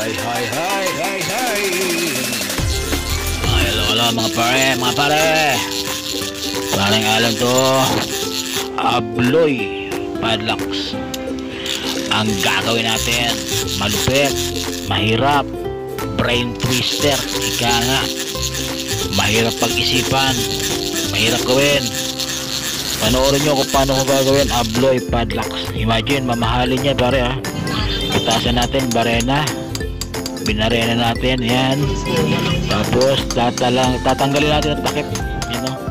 Hi. Hello mga pare. Parang alam to, Abloy Padlocks. Ang gagawin natin, malupit, mahirap, brain twister, ika nga. Mahirap pag-isipan, mahirap gawin. Panoorin nyo kung paano ko gagawin, Abloy Padlocks. Imagine, mamahalin yan pare ha. Itasan natin, barena. Binarena natin, yan. Tapos, tatanggalin natin ang takip. Yan o.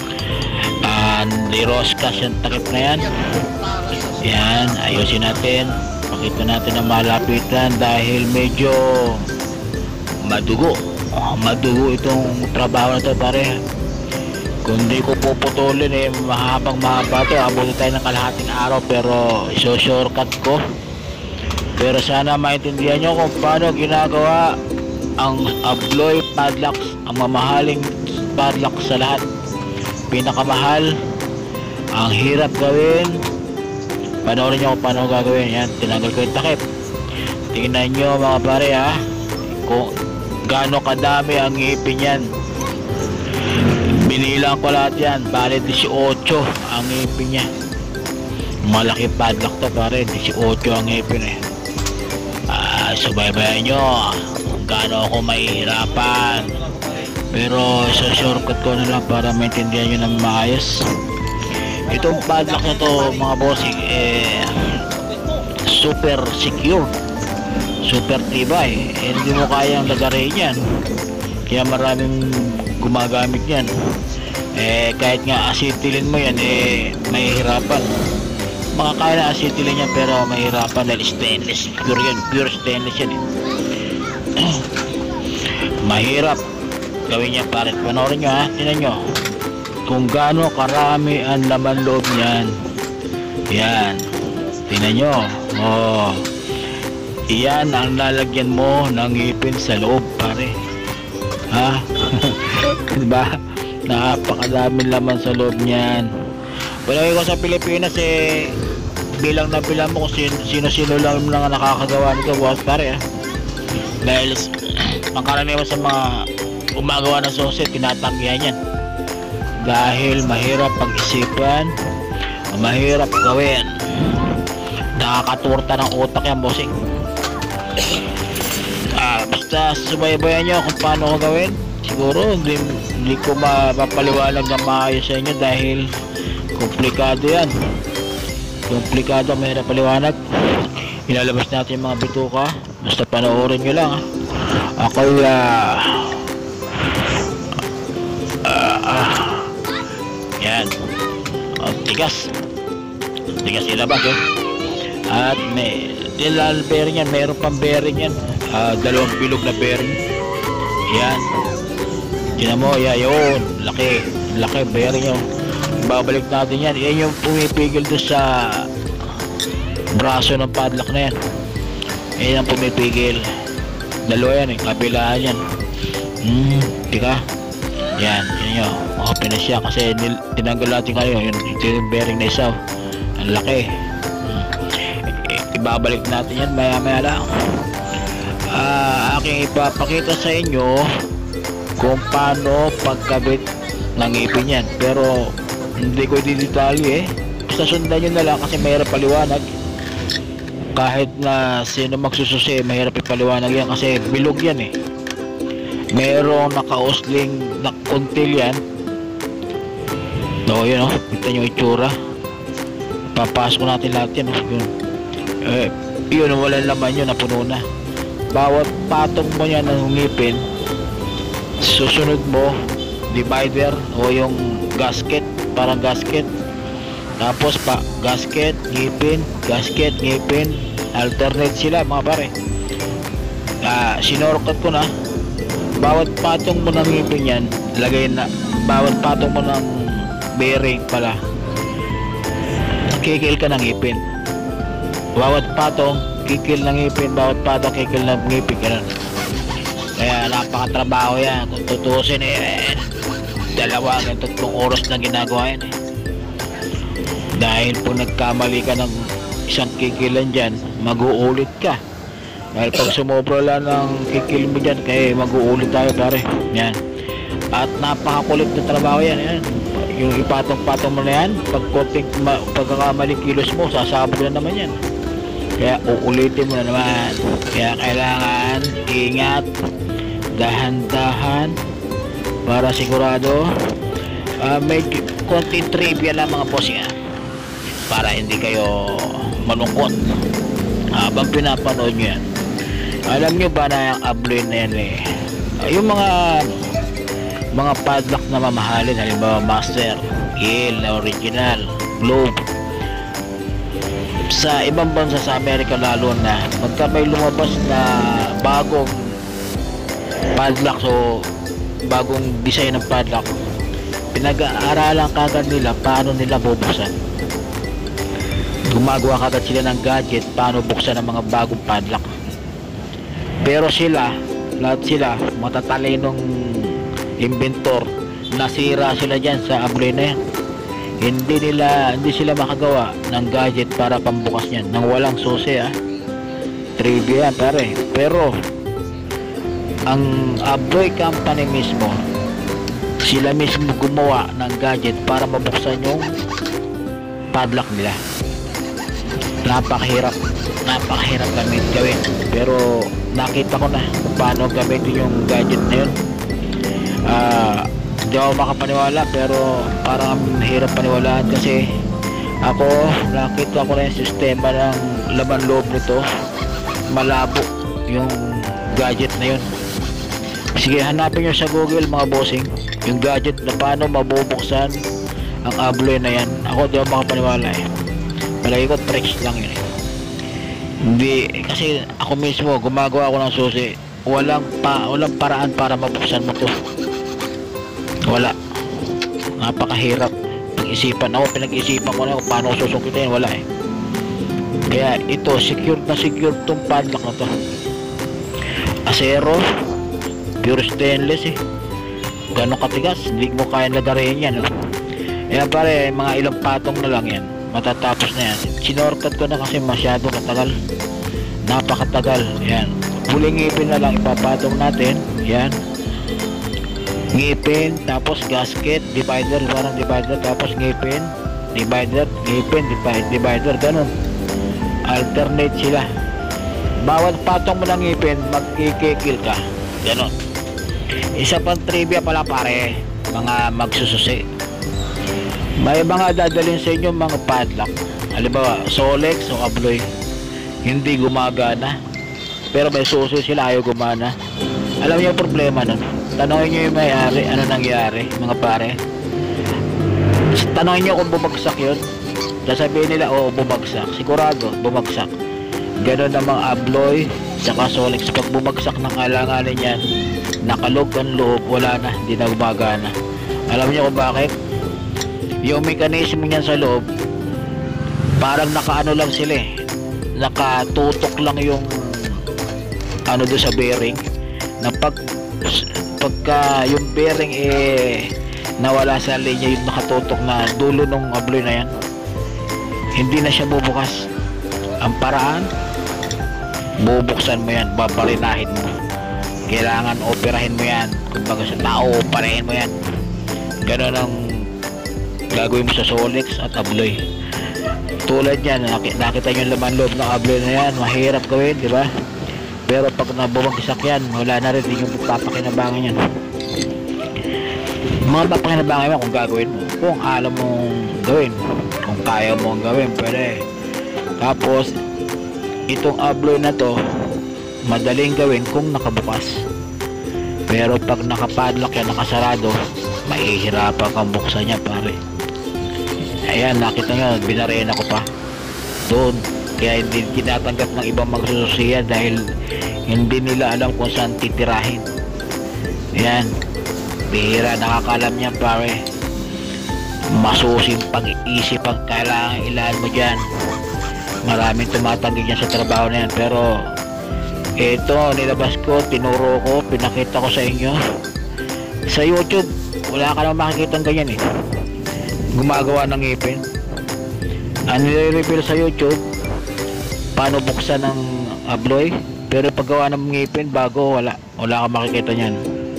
Niroskas yung takip na yan. Yan, ayusin natin. Pakita natin ang malapitan dahil medyo madugo. Madugo itong trabaho na to pare. Kung di ko puputulin mahaba to. Abutin tayo ng kalahating araw pero shortcut ko. Pero sana maintindihan nyo kung paano ginagawa ang Abloy Padlocks, ang mamahaling padlock sa lahat. Pinakamahal, ang hirap gawin. Panoorin nyo kung paano gagawin. Yan, tinanggal ko yung takip. Tingnan nyo mga pare ha, kung gaano kadami ang ngipin yan. Binilang ko lahat yan, bali 18 ang ngipin niya. Malaki padlock to pare, 18 ang ngipin eh. Subaybayan nyo kung gaano ako mahihirapan, pero shortcut ko na lang para maintindihan nyo ng maayos. Itong padlock na to mga bossing super secure, super tibay, hindi mo kayang lagarin yan, kaya maraming gumagamit yan. Kahit nga acetylen mo yan mahihirapan. Makakaya na acetylen yan pero mahirapan dahil stainless, pure stainless yan mahirap gawin niya pare. Panoorin nyo ha, tinan nyo kung gaano karami ang laman loob niyan. Yan, tinan nyo, iyan ang lalagyan mo ng ngipin sa loob pare ha. Diba, napakadaming laman sa loob niyan. Palagi ko sa Pilipinas bilang na bilang mo kung sino lang nakakagawa nito boss pare dahil pangkaraniwan sa mga gumagawa ng sausage tinatanggihan yan dahil mahirap pag-isipan, mahirap gawin, nakakaturta ng utak yan bossing. Basta subaybayan nyo kung paano ko gawin. Siguro hindi ko mapaliwanag na maayos sa inyo dahil komplikado yan, komplikado, mahirap paliwanag. Ilalabas natin yung mga bituka, basta panoorin nyo lang ako yan tigas ilabas at may dilal bearing yan, mayroon pang bearing yan, dalawang bilog na bearing yan. Tinan mo, yun, laki bearing yun. Babalik natin yan, yan yung pumipigil doon sa braso ng padlock na yan. Yan ang pumipigil, dalawa yan kabilaan yan. Tika yan, yun nyo, open na siya kasi tinanggal natin kayo yung bearing na isa, ang laki. Ibabalik natin yan maya lang. Aking ipapakita sa inyo kung paano pagkabit ng ngipin yan, pero hindi ko didetalye basta sundan nyo na lang kasi mahirap paliwanag. Kahit na sino magsususi mahirap ipaliwanag yan kasi bilog yan merong nakausling na kuntil yan. Yun kita nyo itsura, papasok natin lahat yan yun walang laman yun, napuno na. Bawat patong mo yan ng ngipin, susunod mo divider o yung gasket, parang gasket, tapos gasket, ngipin, alternate sila mga pare. Sinorkat ko na bawat patong mo ng ngipin yan, lagay na bawat patong mo ng bearing pala, kikil ka ng ngipin. Bawat patong kikil ng ngipin, bawat patong kikil ng ngipin ka. Kaya napakatrabaho yan kung tutusin dalawa hanggang 3 oras na ginagawa yan dahil po nagkamali ka ng isang kikilan dyan, mag-uulit ka. Dahil pag sumobra lang ng kikil mo dyan, kaya mag-uulit tayo pare. Yan. At napakakulit na trabaho yan. Yan. Yung ipatong-patong mo na yan, pagkakamaling kilos mo, sasabog na naman yan. Kaya uulitin mo na naman. Kaya kailangan ingat, dahan-dahan, para sigurado. Medyo konting trivia lang mga boss yan, para hindi kayo malungkot habang pinapanood nyo yan. Alam nyo ba na yung abloy na yan yung mga padlock na mamahalin, halimbawa master, kill na original, globe, sa ibang bansa sa Amerika lalo na, pagka may lumabas na bagong padlock, so bagong design ng padlock, pinag-aaralan kagad nila paano nila bubuksan. Gumagawa kagad sila ng gadget paano buksan ang mga bagong padlock. Pero lahat sila matatalinong inventor, nasira sila dyan sa abloy na yan. Hindi sila makagawa ng gadget para pambukas niyan nang walang susi. Trivia pare. Pero ang abloy company mismo, sila mismo gumawa ng gadget para mabuksan yung padlock nila. Napakahirap gawin, pero nakita ko na kung paano gamitin yung gadget na yun. Hindi ako makapaniwala, pero parang hirap paniwalaan kasi ako nakita ko na yung sistema ng laman loob nito, malabo yung gadget na yun. Sige, hanapin nyo sa Google mga bossing yung gadget na paano mabubuksan ang abloy na yan. Ako di ako makapaniwala palagi ko tricks lang yun Hindi, kasi ako mismo gumagawa ako ng susi, walang paraan para mabuksan mo to. Wala. Napakahirap pag-isipan. Ako pinag-isipan ko na kung paano susukitin, wala Kaya ito, secure tong padlock na to. Asero, pure stainless Ganong katigas, hindi mo kaya lagarin yan Yan pare, mga ilang patong na lang yan, matatapos na yan. Sinorkat ko na kasi masyado katagal, napakatagal. Yan, huling ngipin na lang ipapatong natin. Yan, ngipin, tapos gasket, divider, parang divider, tapos ngipin, divider, divider, ganun. Alternate sila. Bawat patong mo ng ngipin, mag-kikil ka. Ganun. Isa pang trivia pala pare, mga magsususi. May mga dadalhin sa inyo mga padlock, halimbawa Solex o abloy, hindi gumagana, pero may susi sila, ayaw gumana. Alam niyo yung problema nun? Tanongin niyo yung may-ari, ano nangyari mga pare. Tanongin niyo kung bumagsak yun, sasabihin nila oo bumagsak, sigurado bumagsak. Ganon ang mga abloy saka Solex, pag bumagsak ng alanganin yan, nakalog ang loob, wala na, hindi na gumagana. Alam niyo kung bakit? Yung mechanism niyan sa loob, parang nakaano lang sila nakatutok lang yung ano doon sa bearing, na pagka yung bearing nawala sa linya yung nakatutok na dulo ng abloy na yan, hindi na siya bubukas. Ang paraan, bubuksan mo yan, babarinahin mo. Kailangan operahin mo yan, kumbaga sa tao, operahin mo yan. Ganon ang gagawin mo sa Solex at abloy. Tulad yan, nakita nyo yung laman loob ng abloy na yan, mahirap gawin, di ba? Pero pag nabumagsak yan, wala na rin, hindi nyo papakinabangan yan. Mga papakinabangan mo kung gagawin mo, kung alam mong gawin, kung kaya mong gawin, pwede. Tapos itong abloy na to, madaling gawin kung nakabukas, pero pag nakapadlock yan, nakasarado, mahihirapan kang buksan niya pare. Ayan, nakita nyo, binarena ko pa doon. Kaya hindi tinatanggap ng ibang magsususiya dahil hindi nila alam kung saan titirahin. Ayan, bihira, nakakalam niya pare. Masusim pag-iisip ang kailangan ilaan mo dyan. Maraming tumatanggi dyan sa trabaho na yan, pero ito, nilabas ko, tinuro ko, pinakita ko sa inyo. Sa YouTube, wala ka naman makikita ng ganyan gumagawa ng ngipin. Ang nire-reveal sa YouTube, paano buksan ng abloy, Pero paggawa ng ngipin bago, wala ka makikita niyan.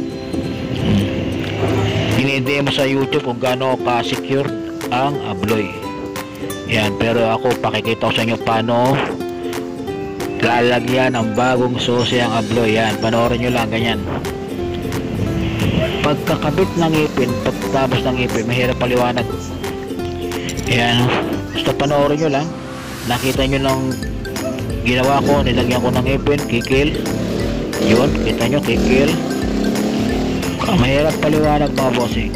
Dinidemo sa YouTube kung gaano ka-secure ang abloy. Yan, pero ako pakikita ko sa inyo paano lalagyan ng bagong susi ang abloy. Yan, panoorin nyo lang ganyan. Pagkakabit ng ngipin, pagkatapos ng ngipin, mahirap paliwanag. Yan, basta panoorin nyo lang. Nakita nyo lang ginawa ko, nilagyan ko ng ngipin, kikil. Yun, kita nyo, kikil. Mahirap paliwanag mga bossing.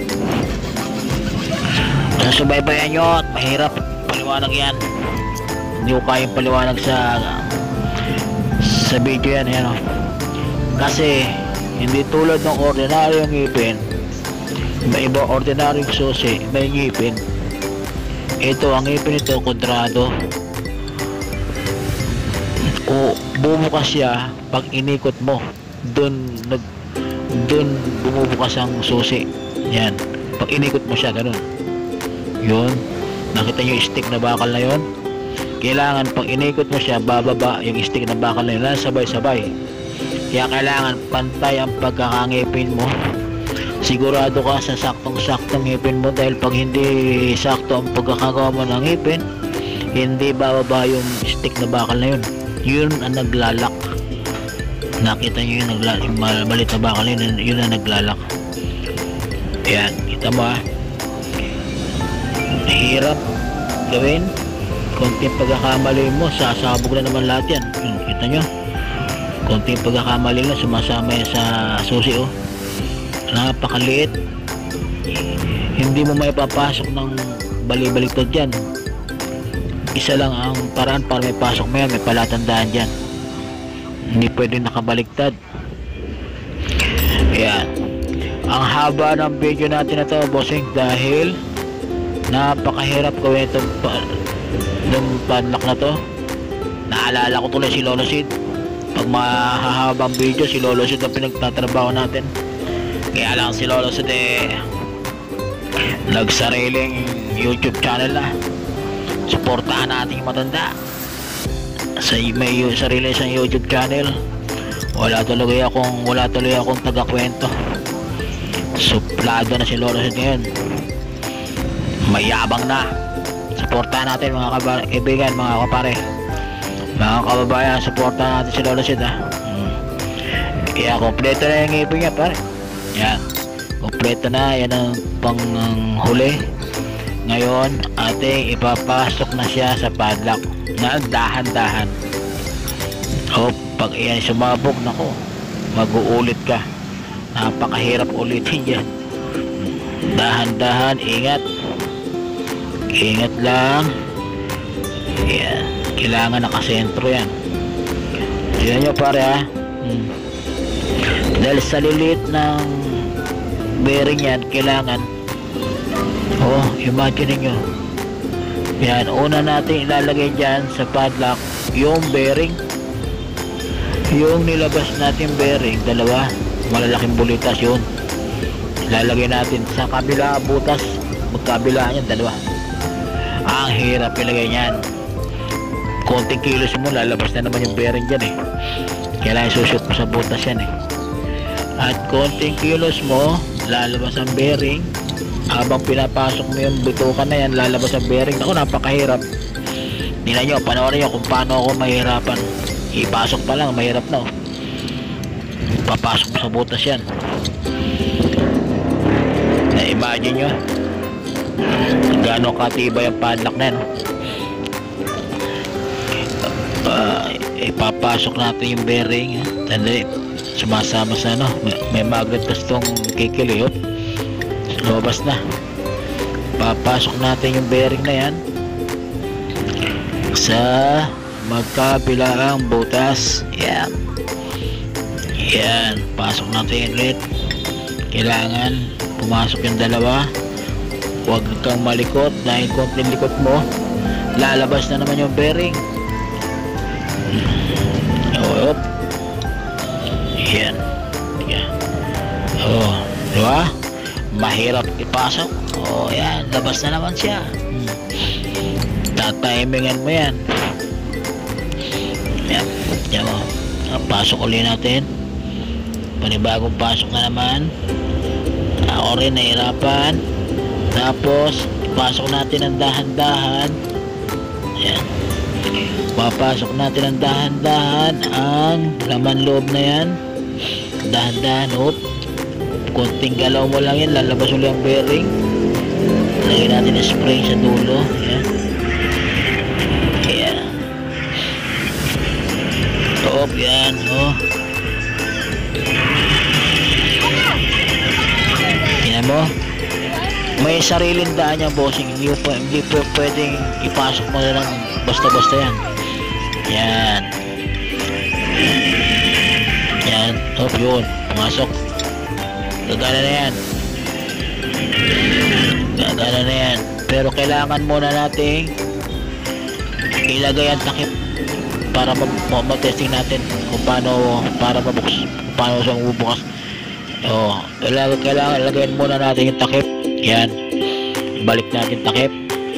Nasubaybayan nyo at mahirap paliwanag yan. Hindi ko kayang paliwanag sa video yan, yan o. Kasi hindi tulad ng ordinaryong ngipin, may iba ordinaryong susi, may ngipin. Ito, ang ngipin ito kwadrado, o bumukas siya pag inikot mo, dun bumubukas ang susi. Yan, pag inikot mo siya ganun. Yun, nakita nyo yung stick na bakal na yun. Kailangan pag inikot mo siya, bababa yung stick na bakal na yun, sabay-sabay. Kaya kailangan pantay ang pagkakangipin mo. Sigurado ka sa saktong-saktong ngipin mo, dahil pag hindi sakto ang pagkakagawa mo ng ngipin, hindi bababa yung stick na bakal na yun. Yun ang naglalak. Nakita nyo yung malit na bakal na yun ang naglalak. Yan, kita mo ah. Hirap gawin. Konting pagkakamali mo, sasabog na naman lahat yan. Yun, kita nyo, konting pagkakamali lang, sumasama yan sa susi oh. Napakaliit, hindi mo may papasok ng bali-baliktad dyan. Isa lang ang paraan para may pasok mo yan, may palatandaan dyan. Hindi pwede nakabaliktad. Yan, ang haba ng video natin na to bossing, dahil napakahirap gawin itong padlock na to. Naalala ko tuloy si Lolo Sid. Pag mahahabang video, si Lolo Sid ang pinagtatrabaho natin. Kaya lang si Lolo Sid nagsariling YouTube channel na. Suportahan natin yung matanda. May sarili siyang YouTube channel. Wala tuloy akong taga-kwento. Suplado na si Lolo Sid ngayon. Mayabang na. Suportahan natin mga kaibigan, mga kapare, mga kababayan. Suportahan natin si Lolo Sid ha. Kaya kompleto na yung ngipin niya pare. Yan, kompleto na. Yan ang panghuli. Ngayon ating ipapasok na siya sa padlock na dahan-dahan. O pag iyan sumabog, nako, mag-uulit ka. Napakahirap ulitin yan. Dahan-dahan, ingat lang. Yan, kailangan nakasentro yan. Yan nyo pare ha. Dahil sa lilit ng bearing yan, kailangan imagine nyo yan, una natin ilalagay dyan sa padlock yung bearing, yung nilabas natin bearing, dalawa malalaking bulitas, yun ilalagay natin sa kabila butas, magkabila yan, dalawa. Ang hirap ilagay niyan. Konting kilos mo, lalabas na naman yung bearing dyan kailangan sushoot mo sa butas yan at konting kilos mo, lalabas ang bearing. Habang pinapasok mo yung bitukan na yan, lalabas ang bearing. Ako, napakahirap. Tingnan nyo, panoorin nyo kung paano ako mahirapan. Ipasok pa lang, mahirap na papasok mo sa butas yan. Na-imagine nyo gaano katibay ang padlock na yan ipapasok natin yung bearing. Tandali, sumasama sa may magnet kasi itong kikili lumabas na. Papasok natin yung bearing na yan sa magkabilaang butas. Yan, pasok natin ulit. Kailangan pumasok yung dalawa. Huwag kang malikot, dahil konting likot mo, lalabas na naman yung bearing. Yan. Diba? Mahirap ipasok. Yan, labas na naman siya. Tatimingan mo yan. Yan mo. pasok ulit natin, panibagong pasok na naman. Ako rin nahirapan. Tapos pasok natin ang dahan-dahan. Ayan, papasok natin ang dahan-dahan ang laman loob na yan, dahan-dahan. Konting galaw mo lang yan, lalabas ulit ang bearing. Lagyan natin yung spring sa dulo. Ayan. Ayan. Yan. Tingnan mo, may sariling daan yan, bossing. Hindi po pwedeng ipasok mo na lang basta-basta yan. Yan. Yan. Yun. Pumasok. Gagana na yan. Gagana na yan. Pero kailangan muna natin ilagay ang takip para ma-testing natin kung paano, para mabukas, kung paano siya bubukas. Kailangan ilagay muna natin yung takip. Yan. Balik natin takip.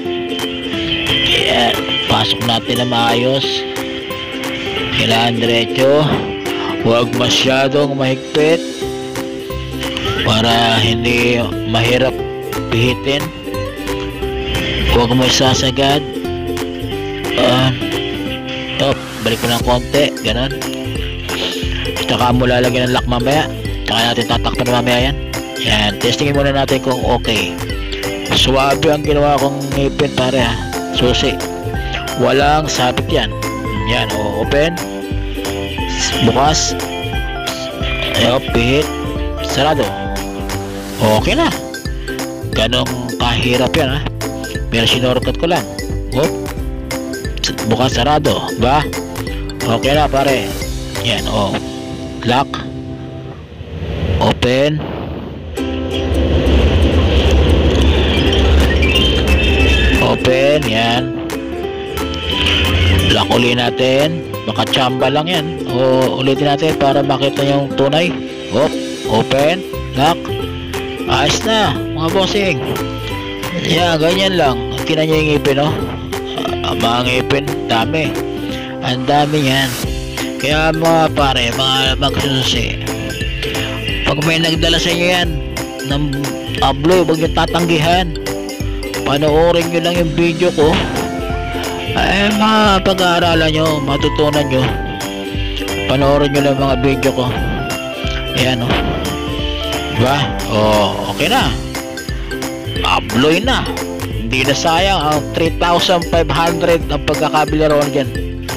Yan. Pasok natin na maayos. Kailangan diretso. Huwag masyadong mahigpit para hindi mahirap pihitin. Huwag mo isasagad. Balik mo ng konti, ganon. Tsaka mo lalagyan ng lock mamaya, tsaka natin tatakpan mamaya yan. Yan, testingin muna natin kung okay. Suwabe ang ginawa kong ngipin, pare, ha. Susi, walang sabit yan. Yan, open, bukas, pihit, sarado. Okay na. Ganong kahirap yan, ha. Pero sinurkat ko lang. Bukas, sarado, ba? Okay na, pare. Yan, lock, open, yan. Lock ulit natin. Baka tsamba lang yan. Ulitin natin para makita yung tunay. Open, lock. Ayos na, mga bossing. Yan, ganyan lang. Tingnan nyo yung ngipin, mga ngipin, dami. Ang dami yan. Kaya mga pare, mga magsususi, pag may nagdala sa inyo yan ng abloy, huwag nyo tatanggihan. Panoorin nyo lang yung video ko. Pag-aaralan nyo, matutunan nyo. Panoorin nyo lang mga video ko. Ayan, diba? Okay na. Abloy na. Hindi na sayang ang 3,500 ang pagkakabili ron dyan.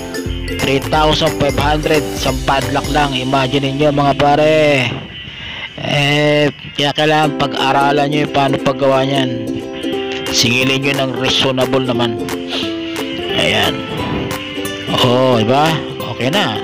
3,500 isang padlock lang. Imagine niyo mga pare. Kaya kailangan pag-aralan nyo yung paano paggawa nyan. Singilin nyo ng reasonable naman. Ayan. Diba? Okay na.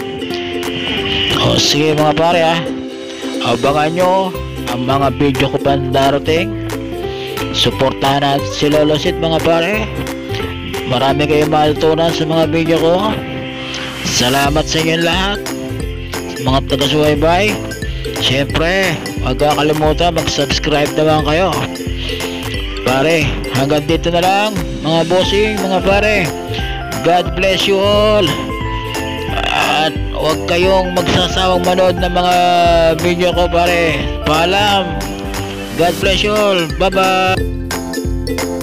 Sige mga pare, ha. Abangan nyo ang mga video ko pa darating. Suportahan natin si Lolo Sid, mga pare. Marami kayong matutunan sa mga video ko. Salamat sa inyo lahat, mga taga-subaybay. Siyempre, huwag kakalimutan mag-subscribe naman kayo, pare. Hanggang dito na lang, mga bossing, mga pare. God bless you all. At huwag kayong magsasawang manood ng mga video ko, pare. Paalam. God bless you all. Bye bye.